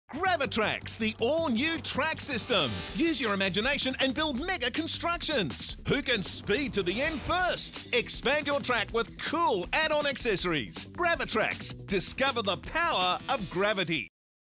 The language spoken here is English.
GraviTrax, the all-new track system. Use your imagination and build mega constructions. Who can speed to the end first? Expand your track with cool add-on accessories. GraviTrax. Discover the power of gravity.